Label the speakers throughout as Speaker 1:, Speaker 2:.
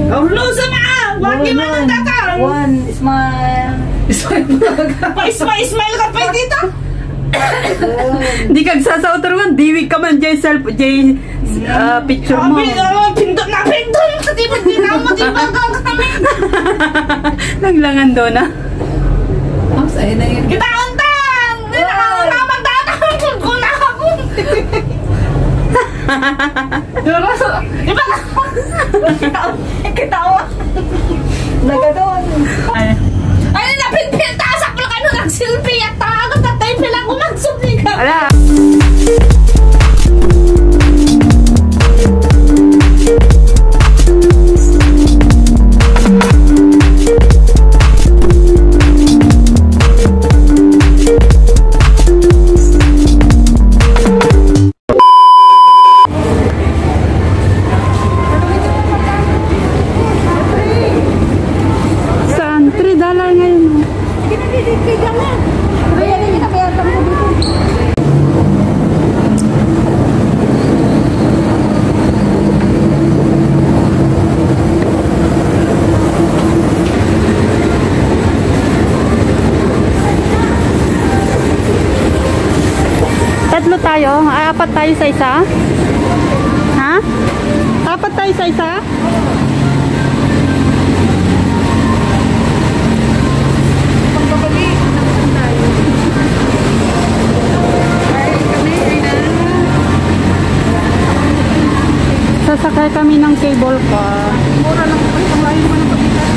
Speaker 1: Hello sama! Wagi man ang datang!
Speaker 2: One, smile.
Speaker 1: Smile ka pa dito!
Speaker 3: Di kag sasautor man, diwig ka man jay self, jay picture mo.
Speaker 1: Pindot na pindot! Katibad din ako matibagang kami!
Speaker 3: Naglangan doon ah.
Speaker 2: Sa'yo na yun.
Speaker 1: Kita untang! Naman datang! Ko na ako! Iba na! Kitawa!
Speaker 2: Nagadoon.
Speaker 1: Ay, napinpinta! Saklo kayo nag-selfie at takot at tayo pilang umagsumli ka!
Speaker 3: Ala! Tatlo tayo? Apat tayo sa isa? Ha? Apat tayo sa isa? Sasakay kami ng cable car. Mura lang po itong layo mo ng pagkitan.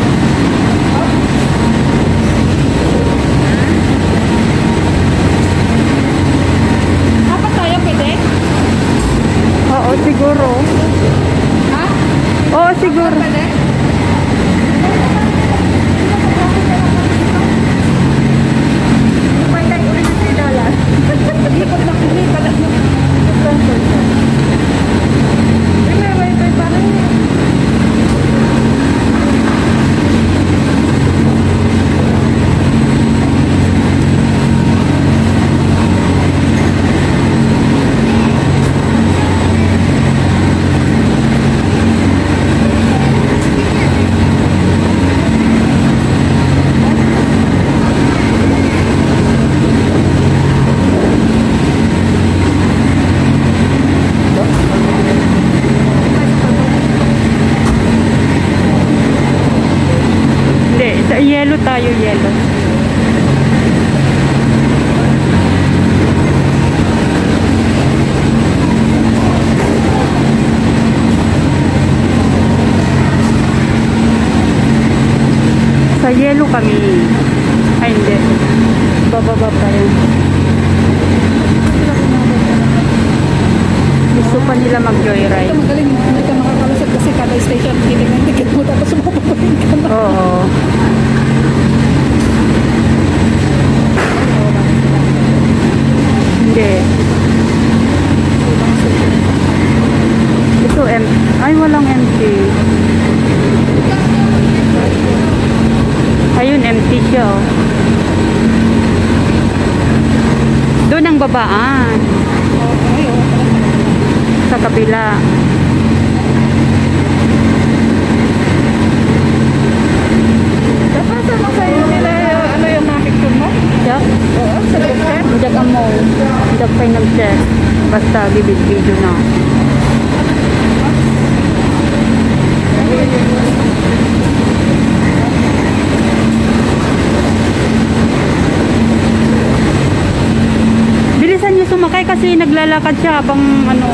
Speaker 3: Apat tayo, pwede? Oo, siguro. Ha? Oo, siguro. Pwede? Pwede ulit na $3. Ikot lang kami, kalat mo. Yellow tayo, yellow. Sa yellow kami. Ay, hindi. Bababa pa yan. Gusto pa nila mag-joyride.
Speaker 2: Magaling, hindi ka makakalasad kasi kada station, hindi ng ticket mo tapos mapapahin ka na.
Speaker 3: Oo. Hindi. Ito, ay walang empty. Ayun, empty siya. Oh. Doon ang babaan. Sa kabila.
Speaker 2: Napasa mo sa'yo nila ano yung mga picture mo?
Speaker 3: Siya?
Speaker 2: Oo, sa picture.
Speaker 3: Hindi ka mo. Hindi ka pa nag-check. Basta bibig-video na. Bilisan niyo sumakay kasi naglalakad siya habang ano.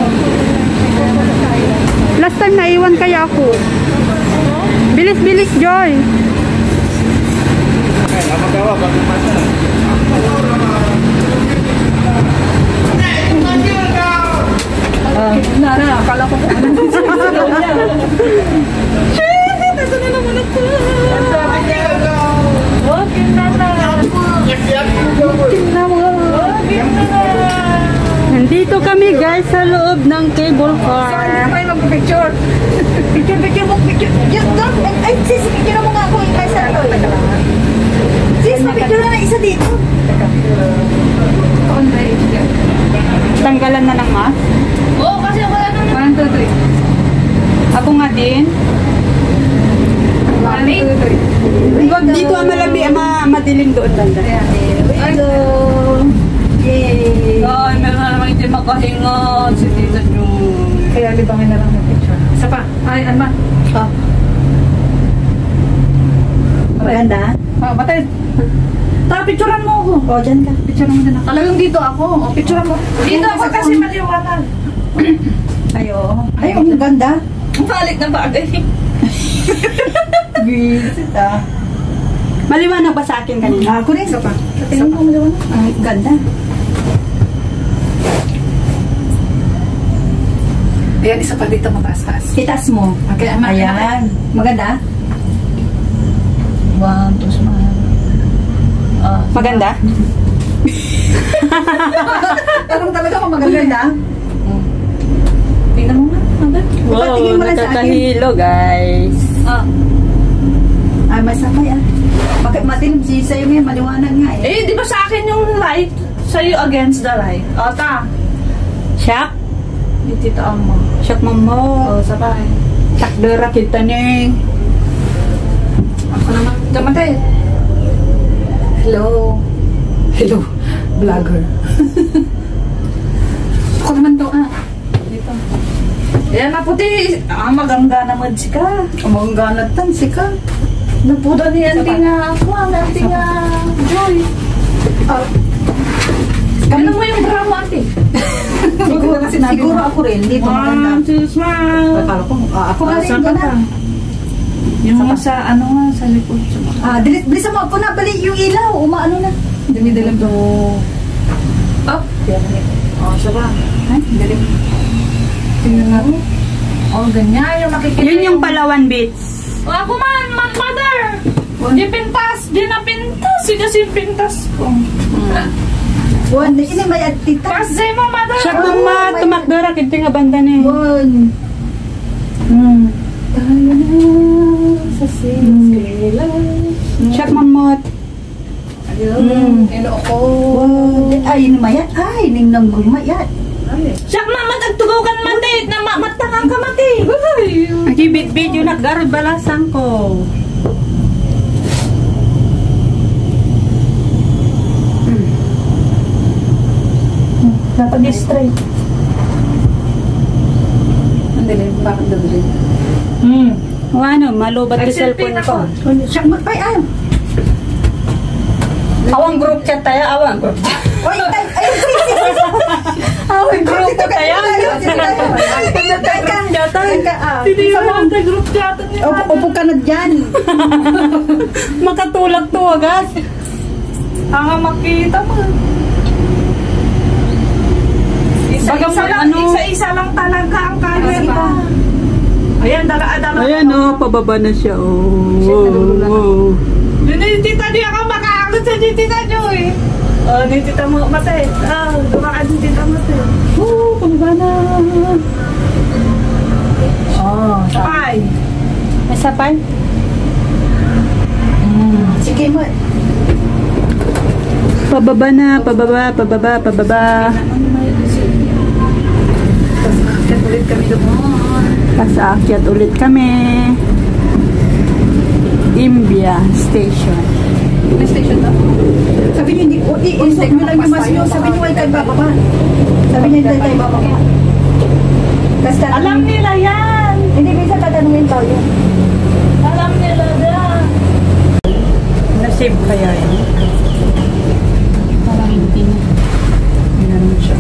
Speaker 3: Last time naiwan kaya ako. Bilis-bilis, Joy.
Speaker 2: Na, akala ko kung anong sisigaw niya. Shit! Nasa na naman ako. Okay na na.
Speaker 3: Nandito kami guys sa loob ng cable car.
Speaker 2: Sorry, may mag-picture. Picture mo, picture. Ay, sis, picture mo nga ako yung kaysa ito. Sis, picture na isa dito.
Speaker 3: Tanggalan na ng mask?
Speaker 1: Oo, kasi wala naman.
Speaker 2: 1, 2, 3.
Speaker 3: Ako nga din. Dito ang malabi, madilim doon banda.
Speaker 2: Ayan, here we go. Yay!
Speaker 1: Ay, meron na naman hindi makahinga. Si Tita June.
Speaker 2: Kaya libangin na lang ng picture. Isa pa. Ay, Alma.
Speaker 3: Oh. Maganda?
Speaker 2: Batay. Picturean mo ako.
Speaker 3: O, dyan ka.
Speaker 2: Picturean mo din ako.
Speaker 1: Talagang dito ako.
Speaker 2: Picturean mo.
Speaker 1: Dito ako kasi maliwanag.
Speaker 3: Ayo.
Speaker 2: Ay, ang ganda.
Speaker 1: Ang balik na bagay.
Speaker 3: Visit ah. Maliwanag ba sa akin kanina?
Speaker 2: Ako rin. Isa pa. Tingnan mo maliwanag.
Speaker 3: Ang ganda.
Speaker 2: Ayan, isa pa dito mataas-taas.
Speaker 3: Itaas mo.
Speaker 2: Okay,
Speaker 3: Ayan. Maganda?
Speaker 1: 1, 2, smile.
Speaker 3: Maganda?
Speaker 2: Parang talaga ako maganda. Tingnan mo nga.
Speaker 3: Wow,
Speaker 2: Tingin mo lang sa akin.
Speaker 3: nakakahilo guys.
Speaker 2: Ay, masakay ah. Bakit matilim si sa'yo ngayon? Maliwanag nga eh.
Speaker 1: Eh, di ba sa akin yung light? Sa'yo against the light. O, ta.
Speaker 3: Shock?
Speaker 1: Yung tita mo.
Speaker 3: Shock mo mo.
Speaker 1: O, sabay.
Speaker 3: Takdera kita ni.
Speaker 1: Ako naman. Damate.
Speaker 2: Hello. Hello. Vlogger. Ako naman to ah.
Speaker 1: Dito. Yan na puti. Maganda naman si ka.
Speaker 2: Umangganat tan si ka.
Speaker 1: Napuda ni auntie nga ako. Auntie nga Joy. Ano mo yung bra mo, auntie?
Speaker 2: Siguro ako rin. Dito maganda.
Speaker 1: 1, 2, smile.
Speaker 2: Akala ko, ako nga rin.
Speaker 1: Saan ka
Speaker 2: ganda.
Speaker 1: pa? Yung mga sa ano nga, sa likod.
Speaker 2: Bilisan mo ako na. Bali yung ilaw. Umaano na. Dumi-dilim to.
Speaker 1: Up. O, saba.
Speaker 2: Ay, dilim.
Speaker 1: Tingnan natin. O, ganyan. Yung makikita.
Speaker 3: Yun yung Palawan Beach.
Speaker 1: O, ako man, mother. Di pintas. Di na pintas. Di kasi pintas ko.
Speaker 2: One. Ini may atita.
Speaker 1: Kasi mo, mother.
Speaker 3: Shock mo ma, tumakdera kita nga banda ni.
Speaker 2: One. Tayo na sa sila.
Speaker 3: Shock mo mo.
Speaker 1: Ayun. Ino ako.
Speaker 2: One. Ay, ini mayat. Ay, ning nang mayat.
Speaker 1: Siyak na magagtugaw ka naman, date. Na matangang ka, mati.
Speaker 3: Nagibit-bit yun naggarod balasang ko.
Speaker 2: Napag-straight. Ang dilim. Bakit dilim?
Speaker 3: O ano, malubat yung
Speaker 1: Nag-selfie
Speaker 3: cellphone
Speaker 1: na
Speaker 3: ko.
Speaker 2: Siyak magpay ay.
Speaker 3: Awang group chat tayo, awang group chat.
Speaker 2: Oy, ay,
Speaker 3: Awang group chat tayo.
Speaker 1: Hindi naman sa group chat.
Speaker 2: Upo ka na dyan.
Speaker 3: Makatulak to agad.
Speaker 1: Ang makita mo. Isa-isa lang,
Speaker 3: ano?
Speaker 1: isa-isa lang talaga ang camera. Ayan, dala.
Speaker 3: Ayan o, pababa na siya. Oh.
Speaker 1: Yun yung tita niya ka makaakot sa tita niyo eh. Oh, ni tita mo matay. Dumaan ni tita matay.
Speaker 3: Pababa na.
Speaker 2: Oh,
Speaker 1: Ay.
Speaker 3: May sapay?
Speaker 2: sige mo.
Speaker 3: Pababa na, pababa.
Speaker 2: Ulit kami doon.
Speaker 3: Pasaakyat ulit kami. Imbia Station.
Speaker 2: May station na. Sabi niyo, hindi, i-instake mo lang yung mas yun. Sabi niyo, huwag tayo bababa. Sabi niyo, hindi tayo bababa.
Speaker 1: Alam nila yan.
Speaker 2: Hindi, bisa tatanungin tayo.
Speaker 1: Alam nila yan.
Speaker 3: Nasave kaya yun?
Speaker 2: Parang hindi. Hindi siya.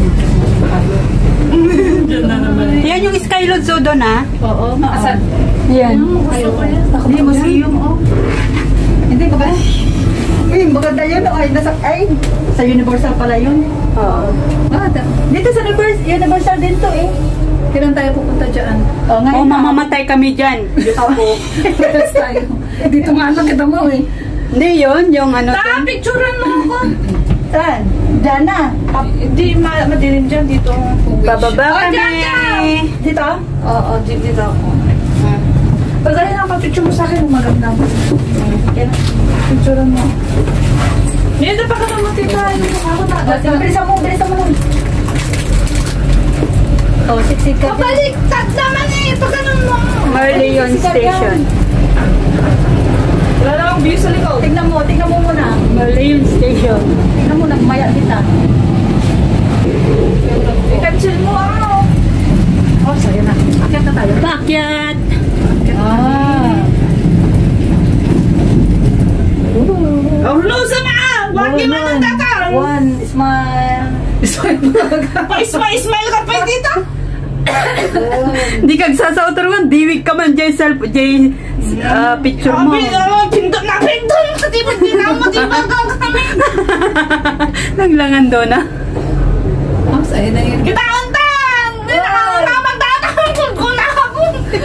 Speaker 3: Yan yung Skyload Zoo doon ah.
Speaker 1: Oo, maasan.
Speaker 3: Yan.
Speaker 1: Gusto ko yan.
Speaker 2: Hindi, museum, oh. Hindi, baga. Maganda yun, oh. Ay, sa Universal pala yun.
Speaker 3: Oo.
Speaker 2: Dito sa Universal din to, eh. Kailan tayo pupunta dyan? Oh,
Speaker 3: Oh, mamamatay kami dyan. Diyos ko.
Speaker 2: tayo. Dito nga lang kita mo, eh.
Speaker 3: Hindi yun, yung ano.
Speaker 1: Picturean mo ako.
Speaker 2: Saan? Diyan na.
Speaker 1: Hindi madilim dyan dito.
Speaker 3: Bababa kami.
Speaker 2: Dito?
Speaker 1: Oo, dito ako. Pagdali na picture mo sa akin, maganda mo. Yan, picturean mo. Dito pa ka naman tita. Ako na.
Speaker 2: Bilisan mo lang. Oh, siksik ka.
Speaker 1: Pabaliktad naman eh. Pag ganun mo.
Speaker 3: Marleyon Station.
Speaker 1: Wala namang view sa likod.
Speaker 2: Tingnan mo muna.
Speaker 3: Malayon Station.
Speaker 2: Tingnan mo, nagmaya kita.
Speaker 1: I-cancel mo ako.
Speaker 2: Oh, sa'yo na. Akyat na tayo.
Speaker 3: Pakyat!
Speaker 1: Oh, lusa na! Wagi mo ng datang!
Speaker 2: One, smile.
Speaker 1: Ismail ka pa dito!
Speaker 3: Di kag sasauturuan, diwig ka man Jay picture mo.
Speaker 1: Pindot na pindot! Di ba di na mo? Di ba kami?
Speaker 3: Naglangan doon na.
Speaker 2: Oh, sa'yo na yun.
Speaker 1: Kita untan! Di na ako naman datang! Kung na ako!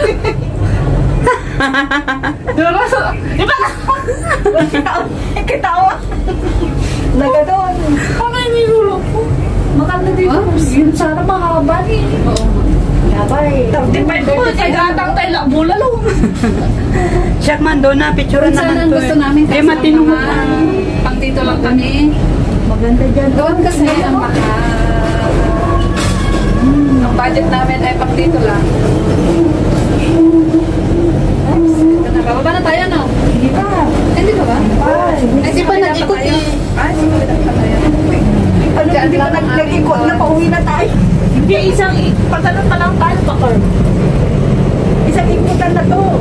Speaker 1: Di ba?
Speaker 2: Kitawa. Nagadon.
Speaker 1: Ano yung nilulo ko?
Speaker 2: Maganda dito. Yun sana mahaba eh. Oo. Yabay.
Speaker 1: Di ba ito? Ay datang tayo bulalo.
Speaker 3: Siyak man doon na, picturean naman to.
Speaker 2: gusto namin
Speaker 3: Eh, matinunod na.
Speaker 2: Pang dito lang kami. Maganda dyan. Doon kasi ang maka... Ang budget namin ay pang dito lang. Ito na. Bababa na tayo, no? Hindi pa. Hindi pa ba? Ay, di pa nag-ikot eh. Ay, di pa tayo. Di pa nag-ikot na, pauwi na tayo.
Speaker 1: Hindi, isang pagkaroon pa lang tayo pa, Carl.
Speaker 2: Isang ikutan na to.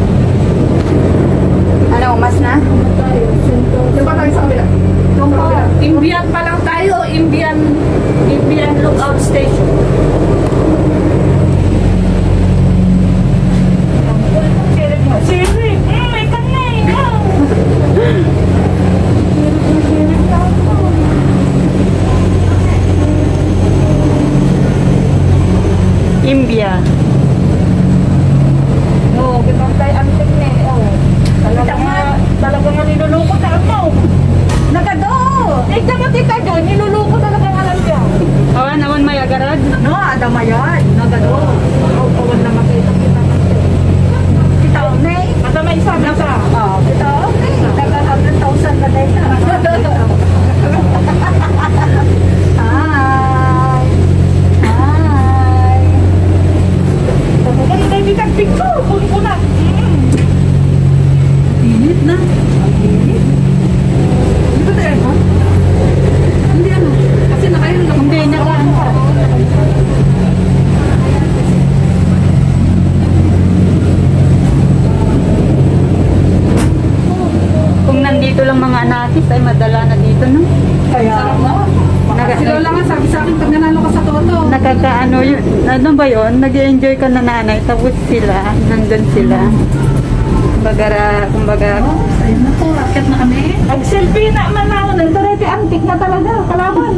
Speaker 3: Ano, umas na?
Speaker 2: Di ba tayo sa kabila?
Speaker 1: Imbian pa lang tayo. Imbian lookout station. Siri, may kanay.
Speaker 3: Imbia.
Speaker 1: No, kitang tayo antik na eh. Oh. Talaga nga niluluko na ako.
Speaker 2: Nagado!
Speaker 1: Eh, dapat ita doon, niluluko talaga nga lang siya.
Speaker 3: Awan, awan may agarad.
Speaker 2: No, adama yan. Nagado.
Speaker 1: Awan na makita kita.
Speaker 2: Kita na eh.
Speaker 1: Mata may isa, nasa.
Speaker 2: Oo, kita na eh. Daga 100,000 na din na. Hi! Hi!
Speaker 1: Ay, hindi kang picture. Puno na.
Speaker 2: Init na. Init. Hindi ba tayo ba? Hindi ano. Kasi nakayon lang.
Speaker 3: Hindi, kung nandito lang mga anatis ay madala na dito, no?
Speaker 2: Kaya mo. Si Lola nga sabi sa akin pag nanalo ka sa toto.
Speaker 3: Nakakaano yun, ano ba yun? Nag-enjoy ka na nanay, tapos sila, nandun sila. Kumbaga,
Speaker 2: Ayun na po. Akit na kami.
Speaker 1: Nag-selfie na man ako. Nagtarete antik na talaga. Kalaban.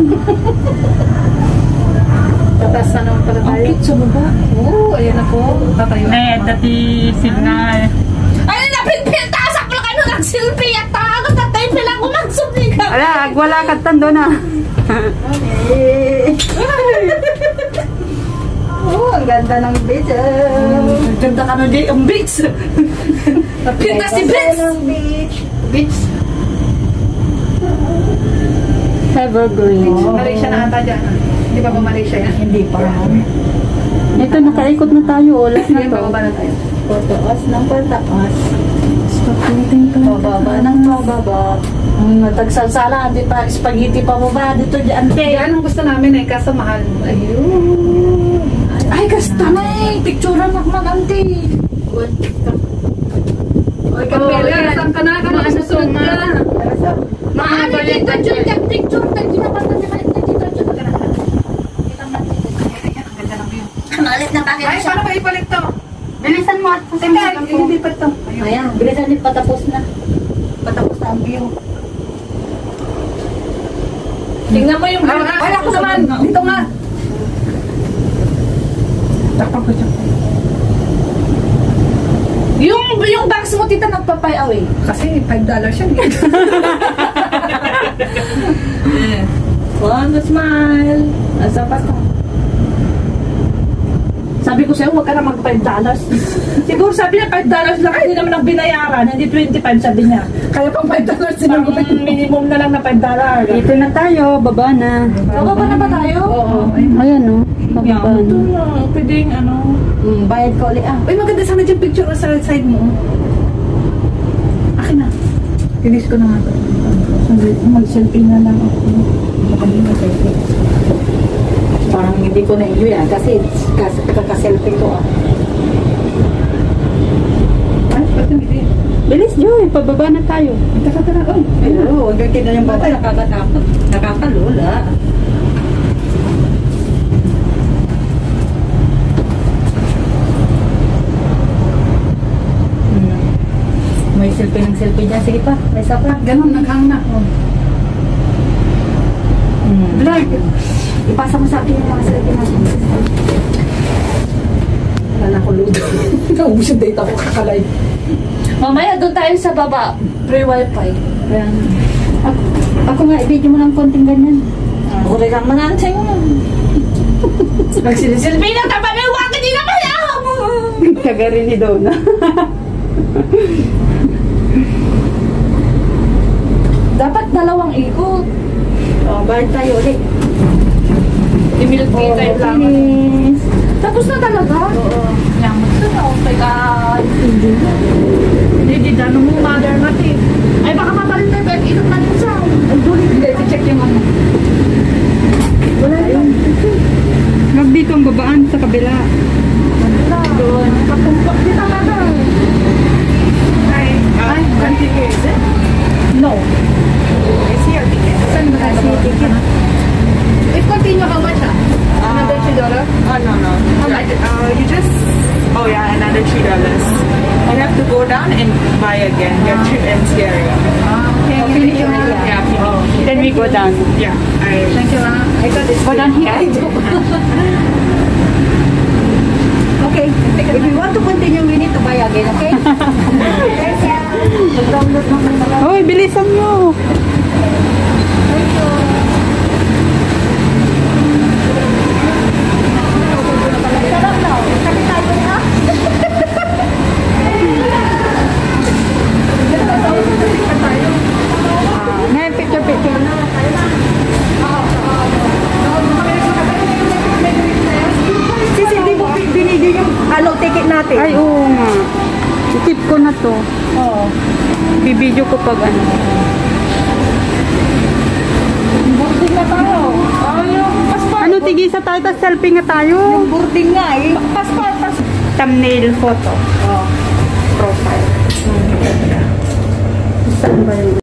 Speaker 2: Tatas na naman pala tayo. Ang kitso mo ba? Oo, ayan na po. Tatayo.
Speaker 3: dati signal.
Speaker 1: Ay, napinpinta sa plakano nag-selfie at tagot at tayo pilang umagsubli ka.
Speaker 3: Wala ka tando na.
Speaker 2: Oh, ang ganda ng beach.
Speaker 1: Ganda ka na di ang beach. Napinta si beach.
Speaker 2: Ng beach.
Speaker 1: Beach.
Speaker 3: Evergreen.
Speaker 2: Malaysia na ata dyan. Hindi pa ba Malaysia yan? Hindi pa.
Speaker 3: Ito, nakaikot na tayo. Olas na
Speaker 2: Sige,
Speaker 3: to.
Speaker 2: bababa na tayo.
Speaker 3: Pataas ng pataas.
Speaker 2: Bababa ng bababa.
Speaker 1: Tagsalsala, di pa spaghetti pa mo ba dito dyan, te?
Speaker 2: Yan ang gusto namin eh, kaso mahal. Ayun.
Speaker 1: Ay, kasta na eh. Picturean ako ng auntie.
Speaker 2: Oy, Camila, saan ka na? Ano susunod ka?
Speaker 1: Maano dito, Jun? Yung picture, nagkinapatan niya kayo dito, Jun. Malit na bakit
Speaker 2: Ay, paano ba ipalit to?
Speaker 3: Bilisan mo at
Speaker 2: Hindi pa to.
Speaker 3: Ayan, bilisan din patapos na.
Speaker 2: Patapos na ang view.
Speaker 1: Tingnan mo yung...
Speaker 2: Ay, ako naman. Dito nga.
Speaker 1: Yung bags mo, tita, nagpapay away.
Speaker 2: Kasi $5 siya.
Speaker 1: One smile. Asa pa to? Sabi ko sa'yo, huwag ka na mag $5. Siguro sabi niya $5 lang, hindi naman ang binayaran, hindi 25 sabi niya.
Speaker 2: Kaya pang $5
Speaker 1: Ang minimum na lang na $5.
Speaker 3: Dito na tayo, baba na.
Speaker 1: Bababa na ba tayo?
Speaker 2: Oo.
Speaker 3: Ayan o, bababa
Speaker 1: Ito
Speaker 3: na.
Speaker 1: na, pwedeng ano.
Speaker 2: Bayad ko ulit ah. Uy, maganda sana dyan picture sa side mo. Akin na.
Speaker 1: Tinis ko na nga ito. Mag-selfie na lang ako.
Speaker 2: Parang hindi ko na-enjoy kasi kaka-selfie ko
Speaker 1: Ay, ba't hindi?
Speaker 3: Bilis, Joy. Pababa na tayo.
Speaker 1: Taka. Oh,
Speaker 2: Pero, huwag kita yung bata, nakakatakot. Nakakalula. May selfie ng selfie dyan. Sige pa, may isa pa.
Speaker 1: ganun, naghang na. Oh.
Speaker 2: Vlog. Ipasa mo sa akin yung mga selfie natin. Wala na ko ludo.
Speaker 1: Naubos yung data ko kakalay.
Speaker 4: Mamaya doon tayo sa baba. Free wifi.
Speaker 2: Ayan. Ako nga, i-video mo ng konting ganyan.
Speaker 4: Uri kang manantay mo.
Speaker 1: Nagsilisilbi
Speaker 4: Pinang tapat may waka din na kaya mo.
Speaker 3: Kagarin ni Donna.
Speaker 4: Dapat dalawang ikot.
Speaker 2: Oh, balik tayo ulit.
Speaker 4: I-milk tea tayo lang.
Speaker 2: Finish.
Speaker 4: Tapos na talaga?
Speaker 2: Oo.
Speaker 4: Yaman sa na. Okay ka.
Speaker 1: Hindi, dano mo mother natin.
Speaker 4: Ay baka mabalin tayo. Pero ikot natin sa.
Speaker 1: Ay, duli. Hindi, check yung ano.
Speaker 4: Wala yun.
Speaker 3: Wag dito ang babaan sa kabila.
Speaker 4: Doon. Kapumpak din talaga.
Speaker 1: Ay, continue, is it?
Speaker 4: No.
Speaker 1: Is here ticket?
Speaker 4: Saan ba tayo?
Speaker 1: If continue, how much another $2?
Speaker 5: Oh, no. You just, oh yeah, another $3. You have to go down and buy again, your trip and stereo.
Speaker 1: Okay, finish yung
Speaker 5: Yeah, finish.
Speaker 3: Then we go down.
Speaker 5: Yeah,
Speaker 1: Thank you, I got this.
Speaker 3: Go down here.
Speaker 2: Okay. If you want to continue, we need to buy again, okay? Mag-download mo ng mga...
Speaker 3: Hoy, bilisan nyo.
Speaker 2: Sarap na. Sabi tayo na.
Speaker 3: Ngayon, picture.
Speaker 2: Sisi, di mo binigyo yung ano, ticket natin.
Speaker 3: Ay, oo nga. I-keep ko na to.
Speaker 2: Oo.
Speaker 3: Bibidyo ko pag ano.
Speaker 2: Boarding na tayo.
Speaker 3: Ano, tigisa tayo, tapos selfie nga tayo.
Speaker 2: Yung boarding nga eh.
Speaker 3: Thumbnail photo.
Speaker 2: Oh.
Speaker 3: Profile. Saan ba yun?